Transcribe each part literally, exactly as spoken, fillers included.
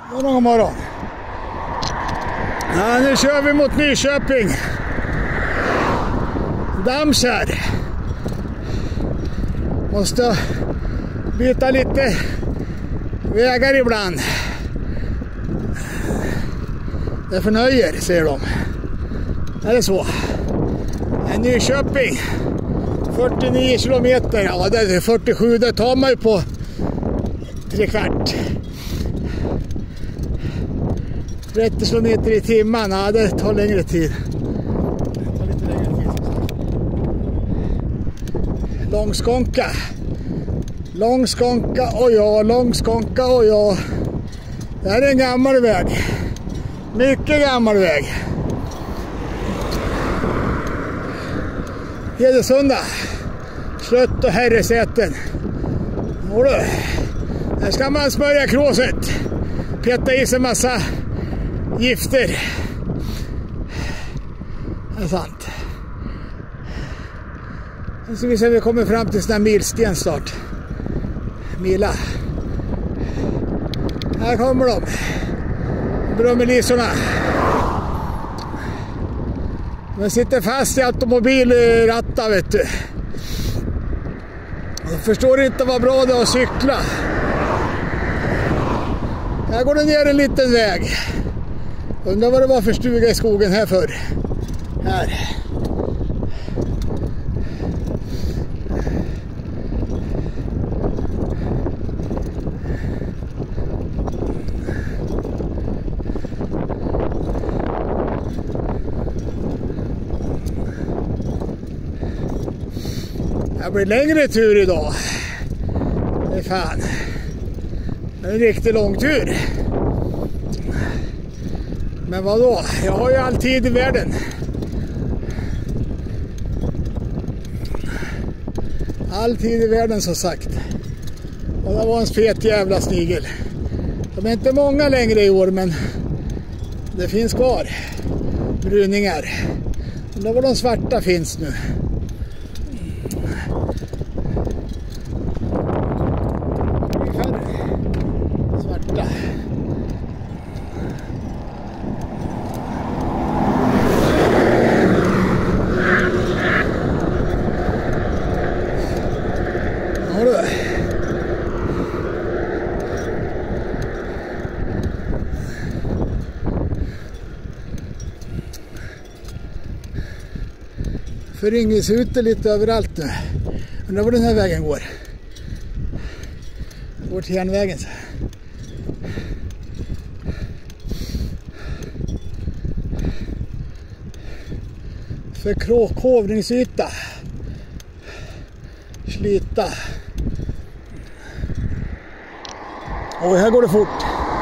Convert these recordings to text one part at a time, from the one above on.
God morgon. Ja, nu kör vi mot Nyköping. Dammskär. Måste byta lite vägar ibland. Det förnöjer, säger de. Är det så? En Nyköping. fyrtionio kilometer. Ja, det är fyrtiosju. Det tar man ju på tre kvart. trettio kilometer i timmen. Ja, det tar längre tid. Det tar lite längre tid. Långskånka. Långskånka och ja, långskånka och ja. Det här är en gammal väg. Mycket gammal väg. Hedesunda. Slött och Herresäten. Och då, här ska man smörja kråset. Peta i sig massa gifter. Det är sant. Nu ska vi se om vi kommer fram till sån här milsten snart. Mila. Här kommer de. Brummelisorna. De sitter fast i automobilratta, vet du. Jag förstår inte vad bra det är att cykla. Här går det ner en liten väg. Undrar vad det var för stuga i skogen här förr. Här. Det blir längre tur idag. Det är fan. Det är en riktigt lång tur. Men vad då? Jag har ju all tid i världen. All tid i världen, så sagt. Och det var en fet jävla snigel. De är inte många längre i år, men det finns kvar. Bryningar. Undrar var de svarta finns nu. Svarta. Ja du. Föryngels ute lite överallt nu. Undrar var den här vägen går. Går till järnvägen. För kråkhovringsyta. Slita. Och här går det fort.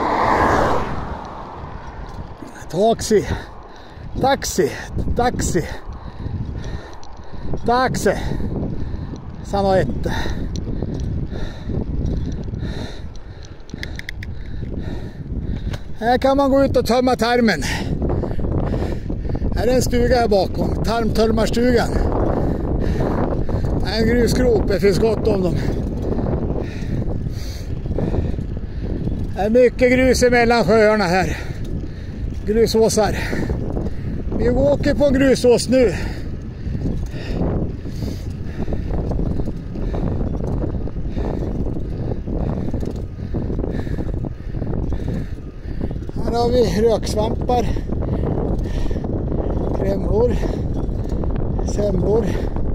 Taxi. Taxi. Taxi. Taxi. Sano ett. Här kan man gå ut och tömma tarmen. Här är en stuga här bakom. Tarmtömmarstugan. En grusgrop. Det finns gott om dem. Det är mycket grus emellan sjöarna här. Grusåsar. Vi åker på en grusås nu. Här har vi röksvampar, krämlor, semlor.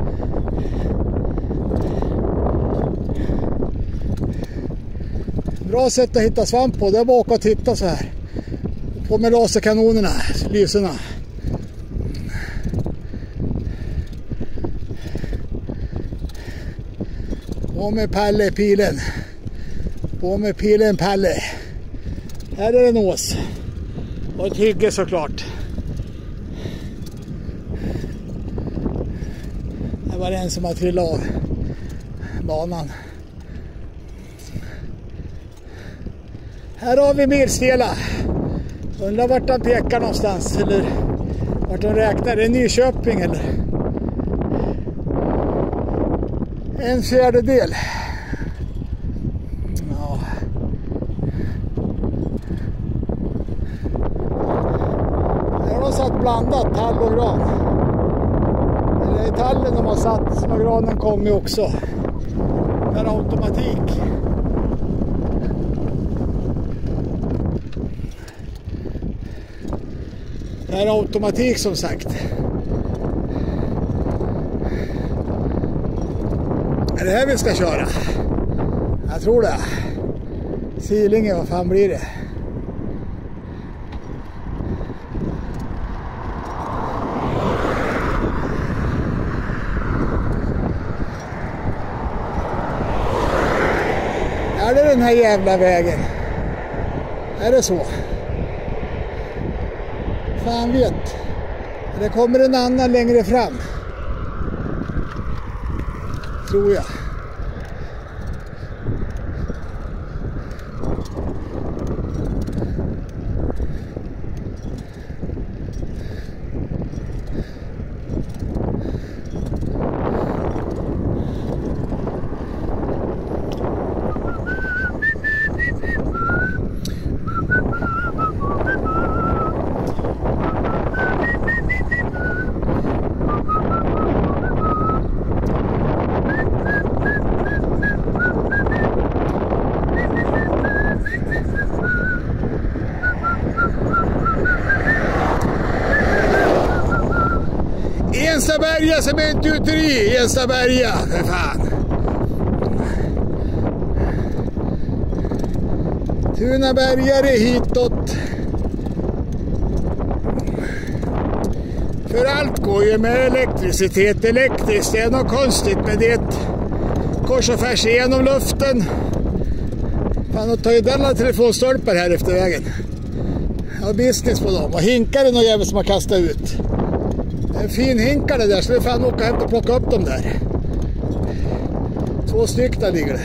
Bra sätt att hitta svamp på, det är bara att titta så här. På med laserkanonerna, lyserna. På med Palle, pilen. På med pilen, Palle. Här är det en ås. Och ett hygge såklart. Det var en som har trillat av banan. Här har vi Milstela. Undrar vart han pekar någonstans. Eller vart de räknar. Det är Nyköping eller? En fjärdedel. Ja. blandat tall och gran. Det är tallen de har satt, och granen kommer också. Per automatik. Per automatik som sagt. Är det här vi ska köra? Jag tror det. Silinge, vad fan blir det? Är det den här jävla vägen? Är det så? Fan vet. Det kommer en annan längre fram. Tror jag. Enstaberga cementgjuteri, Enstaberga, för fan. Tunabergare hitåt. För allt går ju med elektricitet, elektriskt, det är något konstigt med det. Kors och färs genom luften. Fan, och tar ju denna telefonstolpar här efter vägen. Jag har business på dem, och hinkar är någon jävel som har kastat ut. En fin hinkare där, så vi fan åka hem och plocka upp dem där. Två stycken där ligger det.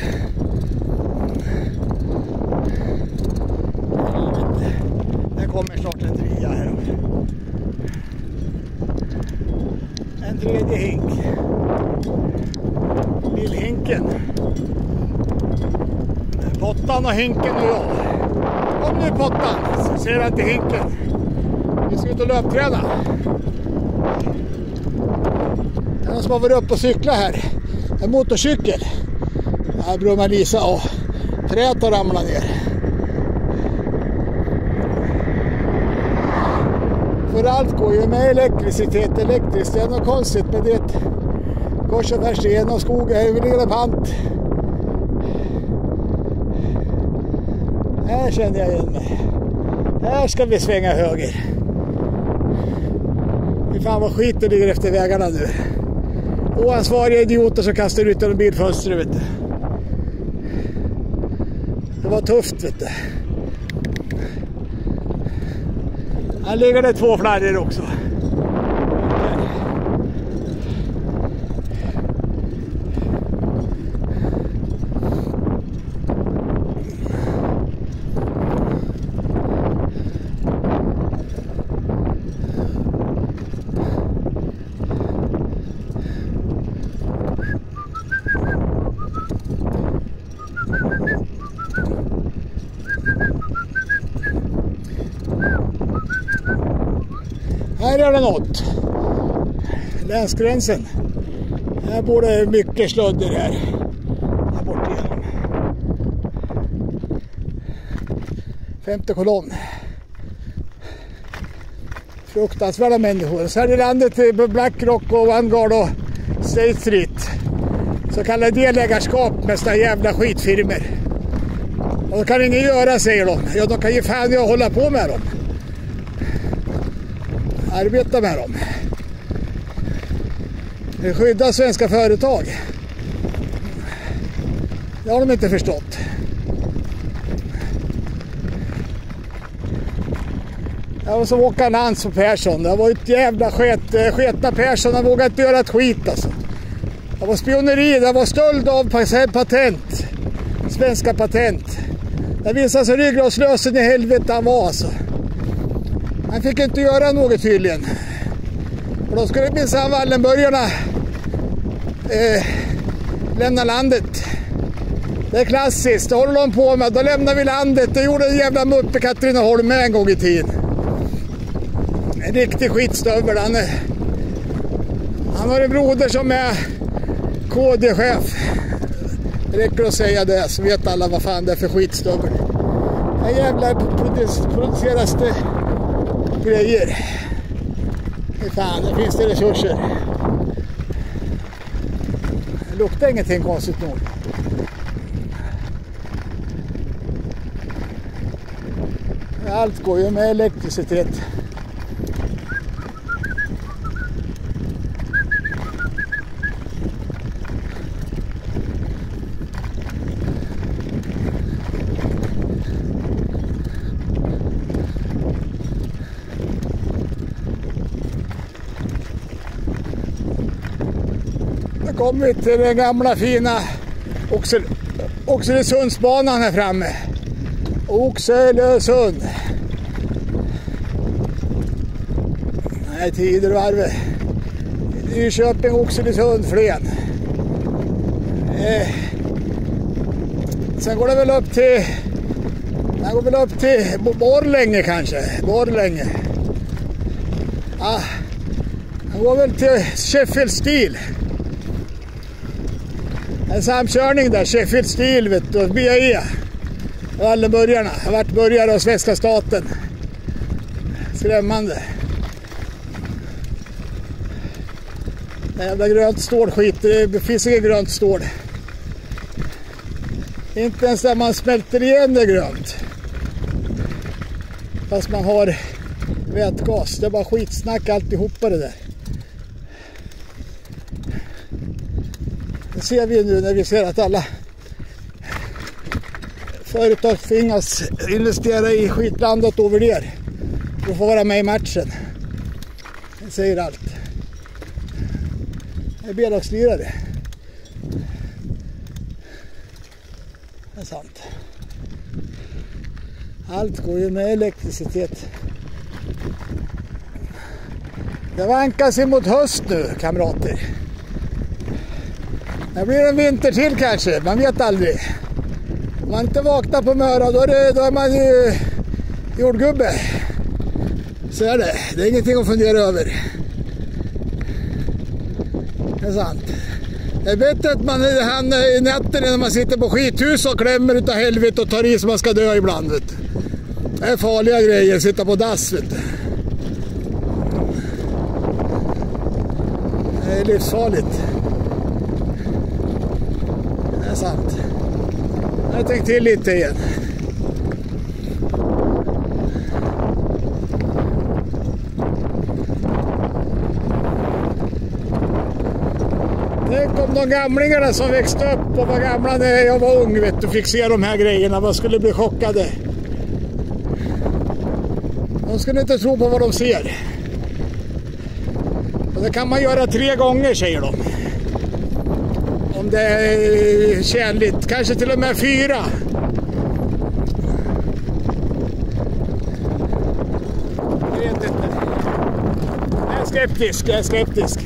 Det kommer snart en trea här. En tredje hink. Lillhinken. Pottan och hinken och jag. Kom nu pottan, så ser jag inte hinken. Vi ska ut och löpträna. Det är någon som har varit uppe och cykla här. En motorcykel. Här brummar Lisa och träet har ramlat ner. För allt går ju med elektricitet. Elektriskt, det är något konstigt med det. Kors och färs genom skogen, huvudligare pant. Här känner jag igen mig. Här ska vi svänga höger. Fy fan vad skit det ligger efter vägarna nu. Oansvariga idioter som kastar ut genom bilfönster, vet du. Det var tufft, vet du. Här ligger det två flarrer också. Här är det något. Länsgränsen. Här bor det mycket slödder här. Här bort igenom. Femte kolonn. Fruktansvärda människor. Så här i landet är Blackrock och Vanguard och State Street. Så kallade delägarskap med såna jävla skitfirmer. Och då kan ingen göra, säger de. Ja, de kan ju fan jag hålla på med dem. Arbeta med dem. Det skyddar svenska företag. Det har de inte förstått. Jag var som åka Nans på Persson. Det var ett jävla sket, sketna Persson. Han vågade inte göra ett skit alltså. Det var spioneri, det var stöld av patent. Svenska patent. Det visade sig ryggradslösen i helvete han var alltså. Han fick inte göra något tydligen. Och då skulle minsann Wallenbergarna eh, lämna landet. Det är klassiskt, det håller de på med. Då lämnar vi landet. Det gjorde en jävla muppe Katrineholm en gång i tiden. En riktig skitstövel. Han, är, han har en broder som är K D-chef. Det räcker att säga det, så vet alla vad fan det är för skitstövel. Här jävlar produceras det grejer. Det fan, det finns det resurser. Det luktar ingenting konstigt nog. Allt går ju med elektricitet. Nu kommer vi till den gamla fina Oxel Oxelösundsbanan här framme. Oxelösund. Nej, Tidervarvet. Nyköping, Oxelösund, Flen. Eh. Sen går det väl upp till Den går väl upp till Borlänge kanske. Borlänge. Ah. Den går väl till Sheffield Steel. En samkörning där, Sheffield Steel vet du, B A E. Och alla börjarna har varit börjare av svenska staten. Skrämmande. Det jävla grönt stål skit, det finns inget grönt stål. Inte ens där man smälter igen det grönt. Fast man har vätgas, det är bara skitsnack alltihopa det där. Det ser vi nu när vi ser att alla företag tvingas investera i skitlandet över där för att få vara med i matchen. Det säger allt. Det är B-lagslirare. Det är sant. Allt går ju med elektricitet. Det vankas emot höst nu, kamrater. Det blir en vinter till kanske, man vet aldrig. Om man inte vaknar på Möra, då är, det, då är man ju jordgubbe. Så är det, det är ingenting att fundera över. Det är sant. Jag vet att man han, i natten när man sitter på skithus och klämmer utav helvete och tar i så man ska dö ibland. Vet du. Det är farliga grejer, sitta på dass. Vet du. Det är livsfarligt. Det är sant. Jag har tänkt till lite igen. Tänk om de gamlingarna som växte upp och var gamla när jag var ung vet du, fick se de här grejerna. Vad skulle bli chockade. De skulle inte tro på vad de ser. Och det kan man göra tre gånger, säger de. Om det är tjänligt. Kanske till och med fyra. Jag vet inte. Jag är skeptisk. Jag är skeptisk.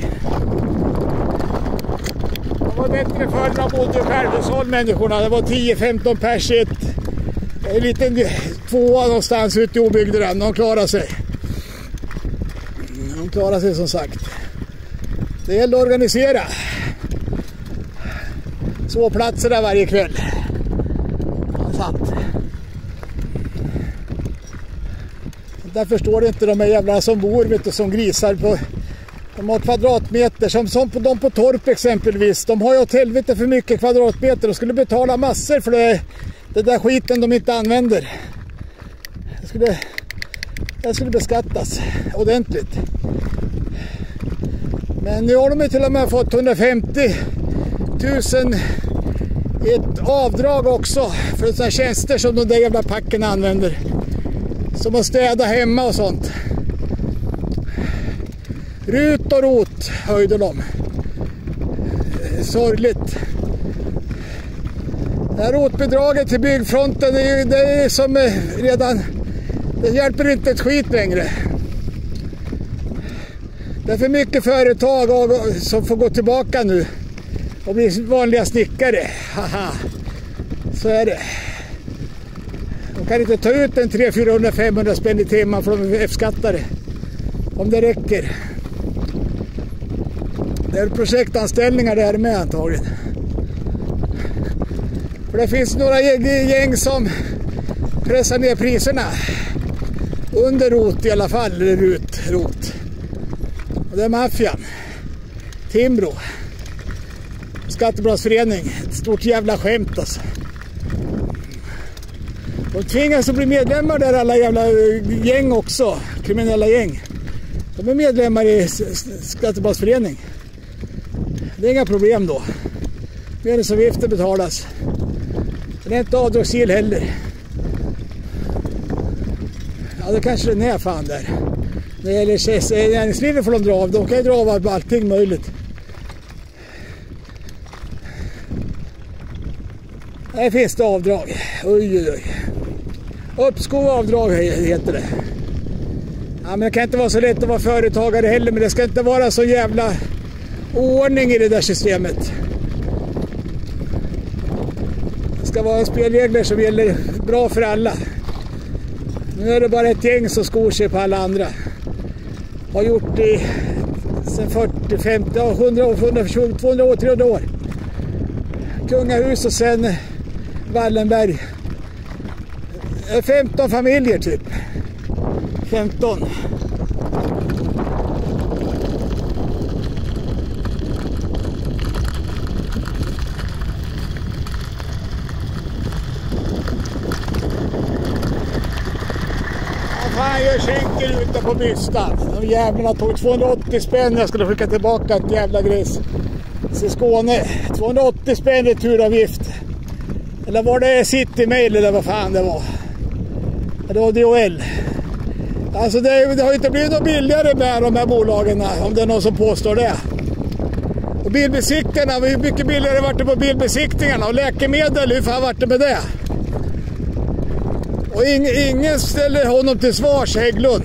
Det var bättre förr man bodde i skärgårdshushåll människorna. Det var tio femton pers i ett, en liten tvåa någonstans ute i obygderna. De klarar sig. De klarar sig som sagt. Det gäller att organisera. Så platser där varje kväll. Ja, sant. Där förstår inte de här jävla som bor vet du, som grisar på de har kvadratmeter som, som på, de på Torp exempelvis. De har ju åt helvete för mycket kvadratmeter och skulle betala massor för det, det där skiten de inte använder. Det skulle, det skulle beskattas ordentligt. Men nu har de ju till och med fått hundrafemtio tusen ett avdrag också för sådana tjänster som de där jävla packen använder. Som att städa hemma och sånt. Rut och rot höjde de. Sorgligt. Det här rotbidraget till byggfronten är ju, det är som redan, det hjälper inte ett skit längre. Det är för mycket företag som får gå tillbaka nu och bli vanliga snickare. Haha. Så är det. De kan inte ta ut en tre hundra, fyrahundra, femhundra spänn i timmen för de är F-skattare. Om det räcker. Det är projektanställningar där med antagligen. För det finns några gäng som pressar ner priserna. Under rot i alla fall, eller ut, rot. Och det är maffian. Timbro. Skattebrottsförening. Ett stort jävla skämt alltså. De tvingas att bli medlemmar där, alla jävla gäng också. Kriminella gäng. De är medlemmar i skattebrottsförening. Det är inga problem då. Medlemsavgifter betalas. Den är inte avdragsgill heller. Ja, det kanske den är fan där. När det gäller näringslivet får de dra av. De kan ju dra av allting möjligt. Här finns det avdrag. Oj, oj, oj. Uppskov avdrag heter det. Ja, men det kan inte vara så lätt att vara företagare heller. Men det ska inte vara så jävla ordning i det där systemet. Det ska vara spelregler som gäller bra för alla. Nu är det bara ett gäng som skor sig på alla andra. Har gjort det sedan fyrtio, femtio, hundra år, hundratjugo, tvåhundra år, trehundra år. Kungahus och sen Wallenberg. femton familjer typ. femton. Fan, jag skänker ute på bystan. De jävlarna tog tvåhundraåttio spänn. Jag skulle skicka tillbaka ett jävla gris till Skåne. tvåhundraåttio spänn i turavgift. Eller var det City Mail eller vad fan det var. Det var D H L. Alltså det, det har inte blivit något billigare med de här bolagen, om det är någon som påstår det. Och bilbesiktningarna, hur mycket billigare vart det på bilbesiktningarna? Och läkemedel, hur fan vart det med det? Och ing, ingen ställer honom till svars, Hägglund.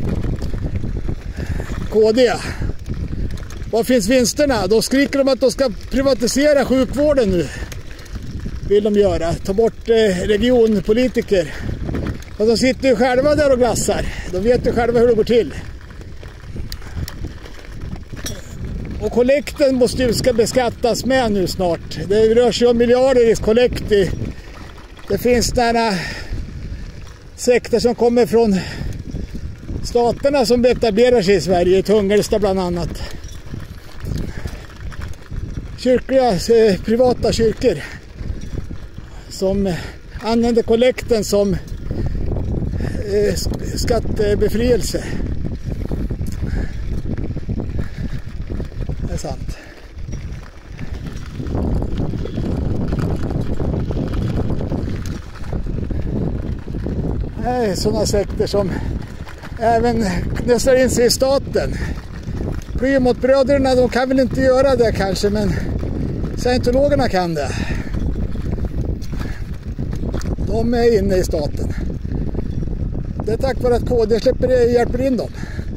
K D. Var finns vinsterna? Då skriker de att de ska privatisera sjukvården nu. Vill de göra. Ta bort eh, regionpolitiker. Och de sitter ju själva där och glassar. De vet ju själva hur det går till. Och kollekten måste ju ska beskattas med nu snart. Det rör sig om miljarder i kollekt. Det finns några sekter som kommer från staterna som etablerar sig i Sverige. I Tungelsta bland annat. Kyrkliga, eh, privata kyrkor. Som använder kollekten som eh, skattebefrielse. Det är sant. Det är sådana sekter som även nästan in sig i staten. Plymouthbröderna, de kan väl inte göra det kanske, men scientologerna kan det. De är inne i staten. Det är tack vare att K D släpper, hjälper in dem.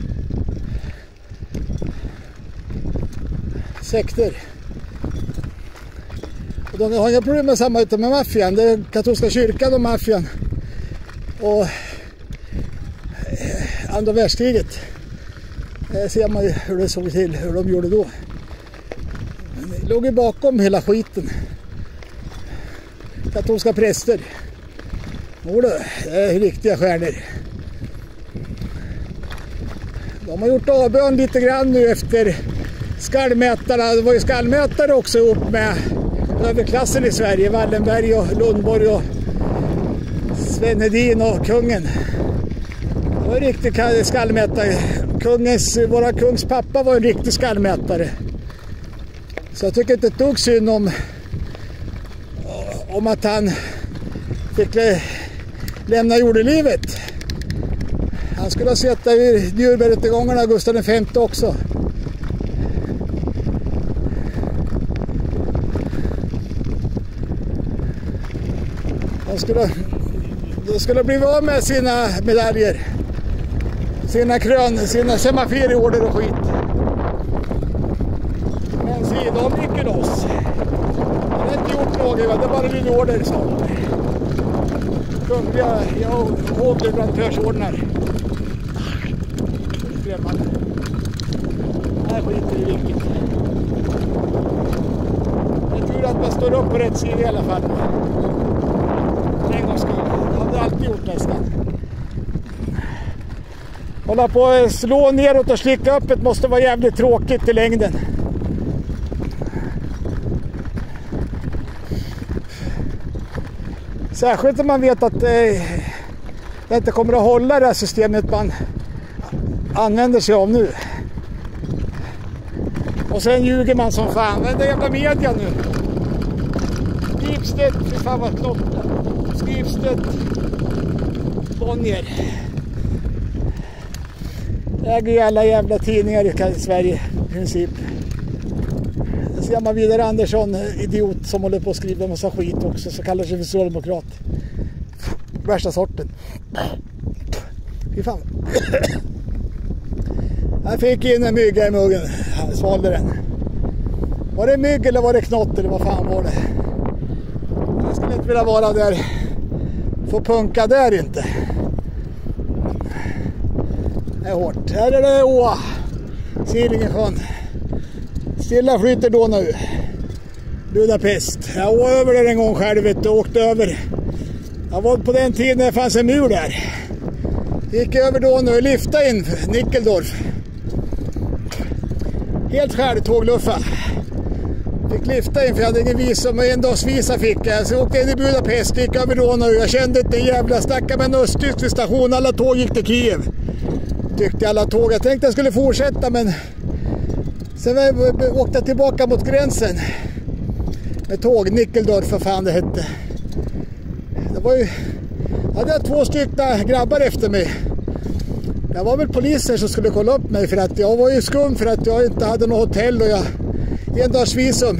Sekter. Och de har inga problem med samma utan med maffian. Det är katolska kyrkan och maffian. Och andra världskriget. Där ser man ju hur det såg till, hur de gjorde då. Men det låg ju bakom hela skiten. Katolska präster. Jo då, det är riktiga stjärnor. De har gjort avbön lite grann nu efter skallmätarna. Det var ju skallmätare också ihop med överklassen i Sverige. Wallenberg och Lundborg och Sven Hedin och kungen. Det var en riktig skallmätare. Kungens, våra kungs pappa var en riktig skallmätare. Så jag tycker inte det tog synd om, om att han fick lämna jordelivet. Han skulle ha sett i Nürnbergrättegångarna Gustav den femte också. Han skulle, de skulle bli av med sina medaljer. Sina krön, sina semaferiorder och skit. Men se, de gick loss. Han har inte gjort något, det är bara lydorder så. Kungliga hovleverantörsordnar. ser man. Här skiter i vilket. Det är tur att man står upp på rätt sida i alla fall. För en gångs skull. Det har det alltid gjort nästan. Hålla på att slå neråt och slicka upp, det måste vara jävligt tråkigt i längden. Särskilt om man vet att eh, det inte kommer att hålla det här systemet man använder sig av nu. Och sen ljuger man som fan. Det är jävla media nu. Skrivstedt, fy fan vad klott. Skrivstedt, Bonnier. Det äger ju alla jävla tidningar i Sverige i princip. Sen ser man vidare Andersson, idiot som håller på att skriva en massa skit också, så kallar sig för socialdemokrat. Värsta sorten. Fy fan. Jag fick in en mygga i muggen. Jag svalde den. Var det mygg eller var det knott eller vad fan var det? Jag skulle inte vilja vara där. Få punka där inte. Det är hårt. Här är det åa. Sillingesjön. Stilla flyter då nu. Budapest. Jag var över där en gång själv och åkte över. Jag var på den tiden när det fanns en mur där. Gick över då nu och lyfta in Nickeldorf. Helt själv tågluffa. Fick lyfta in för jag hade ingen visum och en dags visa fick jag. Så jag åkte in i Budapest, gick över då nu. Jag kände inte en jävla stacka med en östtysk station. Alla tåg gick till Kiev. Tyckte alla tåg. Jag tänkte jag skulle fortsätta men sen åkte jag tillbaka mot gränsen. Med tåg, Nickeldorf för fan det hette. Det var ju... Jag hade två stycken grabbar efter mig. Det var väl poliser som skulle kolla upp mig för att jag var ju skum för att jag inte hade något hotell och jag en dags visum.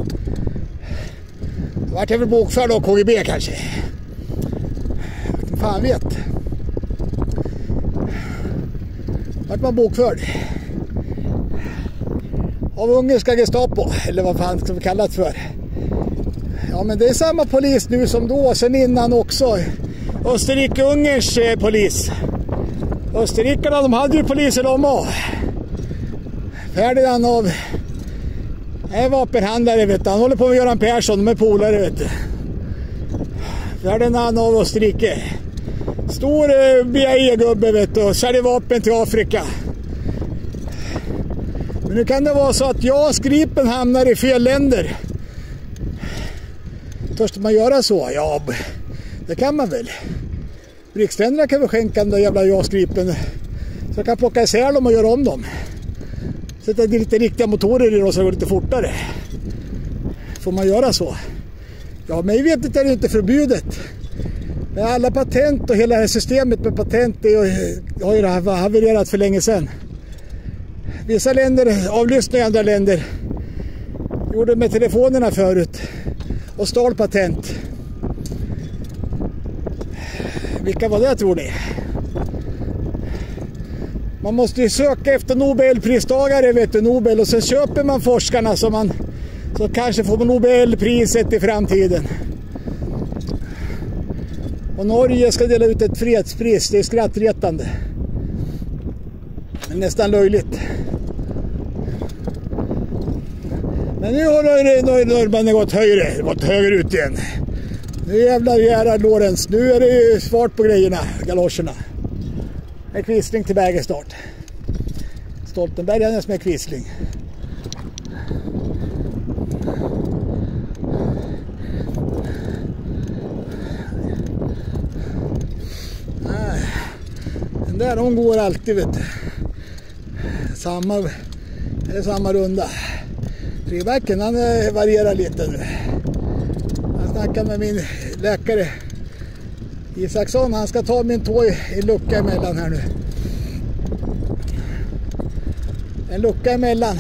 Det vart jag väl bokförd av K G B kanske. Fan vet. Vart man bokförd? Av ungerska Gestapo, eller vad fan ska vi kalla det för. Ja men det är samma polis nu som då, sen innan också. Österrike-Ungerns eh, polis. Österrikarna, de hade ju poliser de och. Ferdinand av är vapenhandlare vet du. Han håller på med Göran Persson, de är polare vet du. Ferdinand av Österrike. Stor eh, B A E-gubbe vet du, säljer vapen till Afrika. Men nu kan det vara så att jag skripen hamnar i fel länder. Törs man göra så? Ja, det kan man väl. Riksländerna kan väl skänka den jävla jag-skripen. Så jag kan plocka isär dem och göra om dem. Sätta lite riktiga motorer i dem så det går lite fortare. Får man göra så? Ja, mig vet inte är det inte förbjudet. Men alla patent och hela systemet med patent det har ju havererat för länge sedan. Vissa länder avlyssnar andra länder. Gjorde med telefonerna förut. Och stal patent. Vilka var det tror ni? Man måste ju söka efter Nobelpristagare vet du, Nobel. Och sen köper man forskarna som man så kanske får Nobelpriset i framtiden. Och Norge ska dela ut ett fredspris. Det är skrattretande. Men nästan löjligt. Men nu har norrmännen gått högre, gått höger ut igen. Nu jävlar Gerhard Lorenz, nu är det ju svart på grejerna, galoscherna. Med kvistling till Berge snart. Stoltenberg är med kvistling. Nej, den där hon går alltid vet du. Samma, det är samma runda. Fribacken han varierar lite nu. Jag snackar med min läkare Isaksson, han ska ta min tå i lucka emellan här nu. En lucka emellan.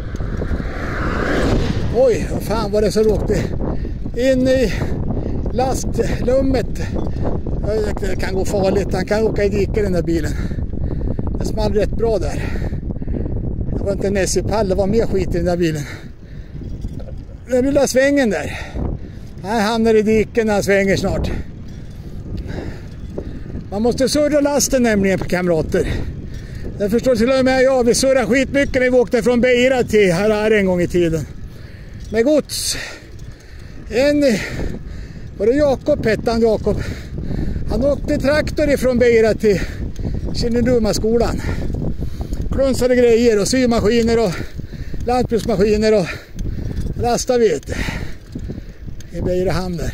Oj, vad fan var det så råkte in i lastlummet. Det kan gå farligt, han kan åka i diket den där bilen. Det small rätt bra där. Det var inte en S I-pall, det var mer skit i den där bilen. Den lilla svängen där. Han hamnar i diken när han svänger snart. Man måste surra lasten nämligen på kamrater. Jag förstår till och med jag, vi surrade skitmycket när vi åkte från Beira till Harare en gång i tiden. Med gods. En, var det Jakob, hette han Jakob? Han åkte traktor ifrån Beira till Kinneduma-skolan. Klunsade grejer och symaskiner och lantbruksmaskiner och lastade vet i Beira hamn där.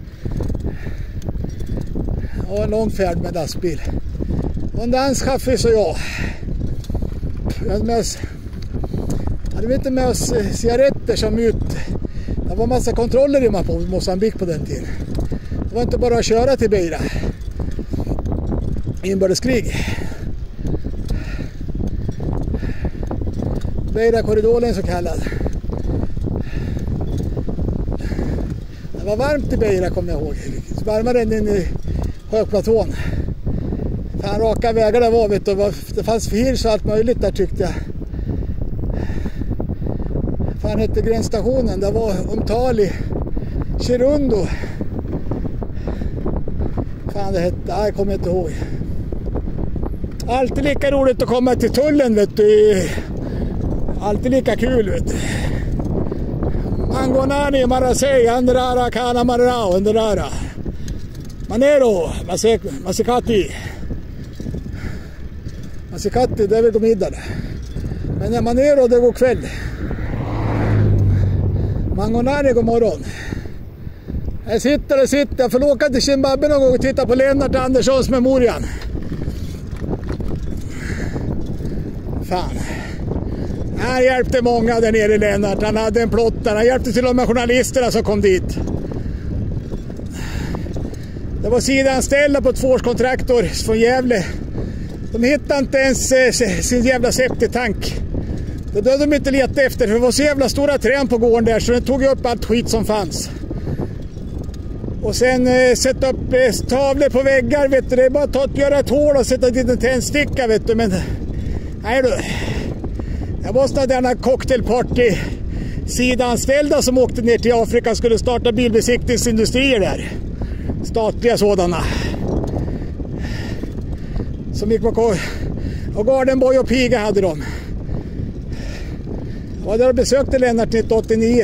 Och en lång färd med lastbil. Och en dansk chaffis och jag. Vi hade med oss, hade vi inte med oss cigaretter som ut. Det var en massa kontroller i Mozambique på den tiden. Det var inte bara att köra till Beira. Inbördeskrig. Beira-korridoren så kallad. Det var varmt i Beira kommer jag ihåg. Varmare än i högplatån. Fan, raka vägar där var, vet du. Det fanns firs och allt möjligt där tyckte jag. Fan hette gränsstationen. Det var Omtali. Chirundo. Fan det hette, nej, jag kommer inte ihåg. Alltid lika roligt att komma till tullen vet du. Alltid lika kul vet du. Mangonani, Marasei, Andrara, Kana, Marao, Andrara. Manero, Masikati. Masikati, det är väl god middag. Men när Manero, det går kväll. Mangonani, god morgon. Jag sitter och sitter, jag får åka till Zimbabwe någon gång och titta på Lennart Anderssons memorian. Fan. Han hjälpte många där nere i Lennart, han hade en plottare, han hjälpte till och med journalisterna som kom dit. Det var sidanställda på ett tvåårskontraktor från Gävle. De hittade inte ens eh, sin jävla septitank. Det dödde de inte leta efter för det var så jävla stora trän på gården där så den tog upp allt skit som fanns. Och sen eh, sätta upp eh, tavlor på väggar vet du, det är bara att ta, göra ett hål och sätta dit en tändsticka vet du, men nej du. Jag måste ha denna cocktailparty sidanställda som åkte ner till Afrika och skulle starta bilbesiktningsindustrier där. Statliga sådana. Som gick på och Gardenboy och Piga hade de. Jag var där och besökte Lennart nittonhundraåttionio.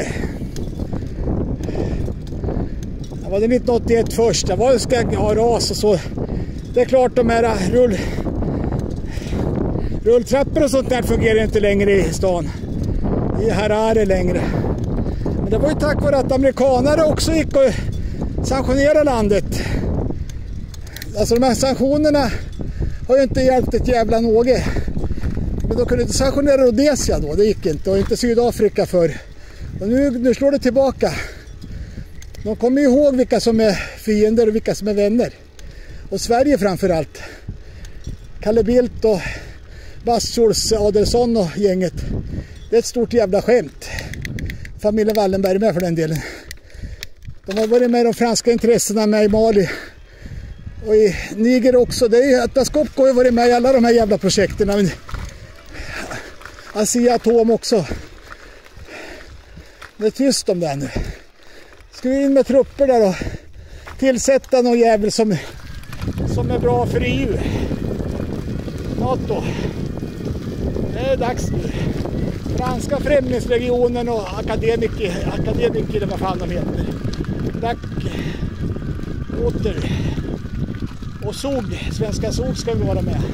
Jag var där nittonhundraåttioett först. Jag var ska ha ras och så. Det är klart de här rull rulltrappor och sånt där fungerar inte längre i stan. I Harare längre. Men det var ju tack vare att amerikanare också gick och sanktionerade landet. Alltså de här sanktionerna har ju inte hjälpt ett jävla något. Men då kunde inte sanktionera Rhodesia då, det gick inte. Och inte Sydafrika för. Och nu, nu slår det tillbaka. De kommer ju ihåg vilka som är fiender och vilka som är vänner. Och Sverige framförallt. Kalle Bildt och Bassors, Adelsson och gänget. Det är ett stort jävla skämt. Familjen Wallenberg med för den delen. De har varit med i de franska intressena med i Mali. Och i Niger också. Det är Atlas Copco har varit med i alla de här jävla projekterna. Men Asea-Atom också. Det är tyst om det nu. Ska vi in med trupper där och tillsätta någon jävel som, som är bra för E U. NATO. Det är dags nu. Franska främlingslegionen och akademiker, akademiker eller vad fan de heter. Tack. Åter. Och S O G, Svenska S O G ska vi vara med.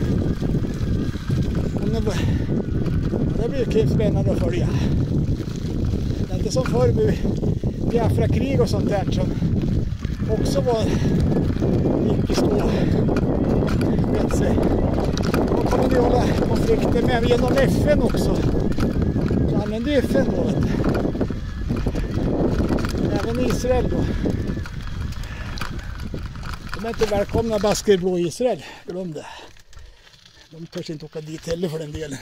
Det blir spännande att följa. Det är inte som förr med Biafra-krig och sånt där som också var gick i stå. Då kommer vi hålla konflikter med genom F N också. Så använder F N då. Även Israel då. De är inte välkomna baskerblå i Israel. Glöm det. De törs inte åka dit heller för den delen.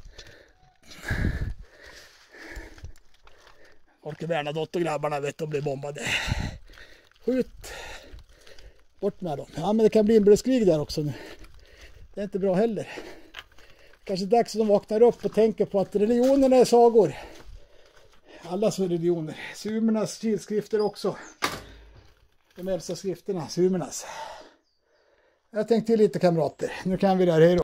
Folke Bernadotte och grabbarna vet de blir bombade. Skjut. Bort med dem. Ja men det kan bli inbördeskrig där också nu. Det är inte bra heller. Kanske dags att de vaknar upp och tänker på att religionerna är sagor. Allas religioner. Sumernas kilskrifter också. De äldsta skrifterna, sumernas. Jag tänkte till lite kamrater. Nu kan vi där, hej då.